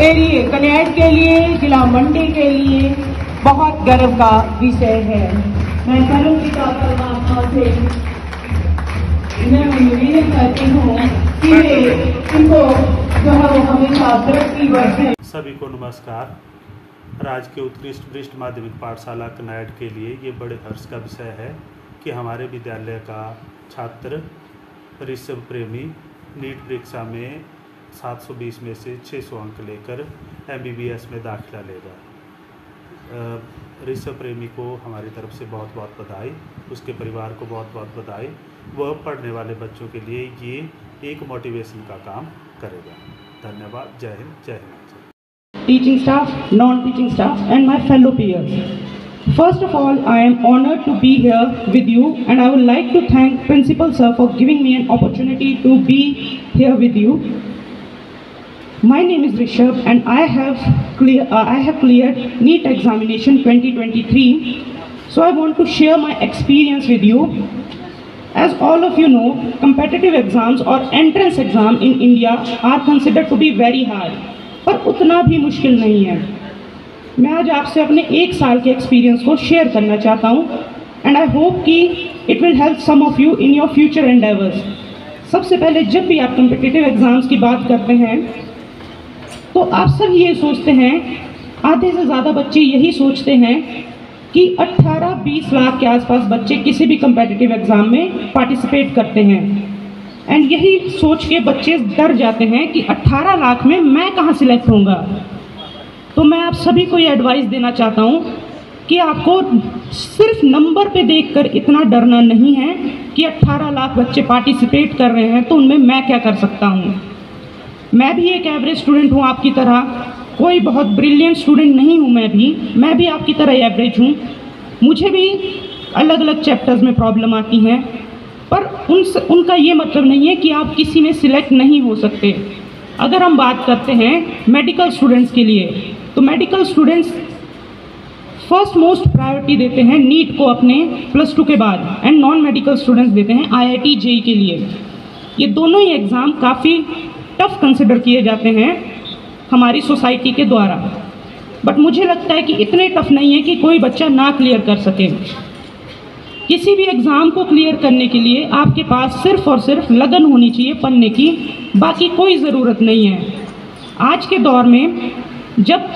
मेरी कनेक्ट के लिए, जिला मंडी के लिए बहुत गर्व का विषय है। मैं करूँगी परमात्मा से मैं निवेदन करती हूँ कि इनको जो है वो हमेशा तरक्की बरसे। सभी को नमस्कार। राज्य के उत्कृष्ट वरिष्ठ माध्यमिक पाठशाला कनायड के लिए ये बड़े हर्ष का विषय है कि हमारे विद्यालय का छात्र ऋषभ प्रेमी नीट परीक्षा में 720 में से 600 अंक लेकर MBBS में दाखिला लेगा। ऋषभ प्रेमी को हमारी तरफ से बहुत बहुत बधाई, उसके परिवार को बहुत बहुत बधाई। वह पढ़ने वाले बच्चों के लिए ये एक मोटिवेशन का काम करेगा। धन्यवाद। जय हिंद, जय Hind. Teaching staff, non-teaching staff and my fellow peers. First of all, I am honored to be here with you and I would like to thank Principal Sir for giving me an opportunity to be here with you. My name is Rishabh and I have cleared NEET examination 2023. So I want to share my experience with you. As all of you know, competitive exams or entrance exam in India are considered to be very hard. पर उतना भी मुश्किल नहीं है। मैं आज आपसे अपने 1 साल के एक्सपीरियंस को शेयर करना चाहता हूँ एंड आई होप कि it will help some of you in your future endeavours. सबसे पहले जब भी आप कॉम्पिटिटिव एग्ज़ाम्स की बात करते हैं तो आप सब ये सोचते हैं, आधे से ज़्यादा बच्चे यही सोचते हैं कि 18-20 लाख के आसपास बच्चे किसी भी कॉम्पिटिटिव एग्ज़ाम में पार्टिसिपेट करते हैं एंड यही सोच के बच्चे डर जाते हैं कि 18 लाख में मैं कहाँ सिलेक्ट होऊंगा। तो मैं आप सभी को ये एडवाइस देना चाहता हूँ कि आपको सिर्फ नंबर पे देखकर इतना डरना नहीं है कि 18 लाख बच्चे पार्टिसिपेट कर रहे हैं तो उनमें मैं क्या कर सकता हूँ। मैं भी एक एवरेज स्टूडेंट हूँ आपकी तरह, कोई बहुत ब्रिलियंट स्टूडेंट नहीं हूँ। मैं भी आपकी तरह एवरेज हूँ। मुझे भी अलग अलग चैप्टर्स में प्रॉब्लम आती हैं, पर उनका ये मतलब नहीं है कि आप किसी में सिलेक्ट नहीं हो सकते। अगर हम बात करते हैं मेडिकल स्टूडेंट्स के लिए, तो medical students first most priority देते हैं नीट को अपने +2 के बाद एंड नॉन मेडिकल स्टूडेंट्स देते हैं IIT JEE के लिए। ये दोनों ही एग्ज़ाम काफ़ी टफ कंसिडर किए जाते हैं हमारी सोसाइटी के द्वारा, बट मुझे लगता है कि इतने टफ नहीं है कि कोई बच्चा ना क्लियर कर सके। किसी भी एग्ज़ाम को क्लियर करने के लिए आपके पास सिर्फ़ और सिर्फ लगन होनी चाहिए पढ़ने की, बाकी कोई ज़रूरत नहीं है। आज के दौर में जब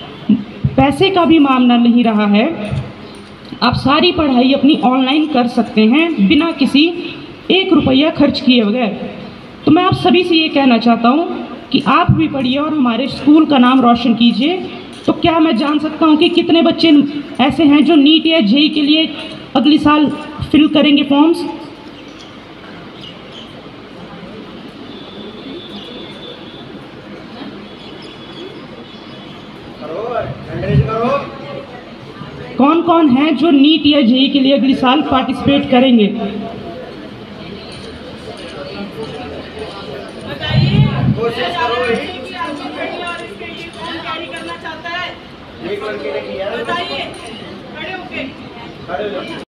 पैसे का भी मामला नहीं रहा है, आप सारी पढ़ाई अपनी ऑनलाइन कर सकते हैं बिना किसी 1 रुपया खर्च किए बगैर। तो मैं आप सभी से ये कहना चाहता हूँ कि आप भी पढ़िए और हमारे स्कूल का नाम रोशन कीजिए। तो क्या मैं जान सकता हूँ कि कितने बच्चे ऐसे हैं जो नीट या JEE के लिए अगले साल फिल करेंगे फॉर्म्स? कौन कौन है जो नीट या JEE के लिए अगले साल पार्टिसिपेट करेंगे? बताइए।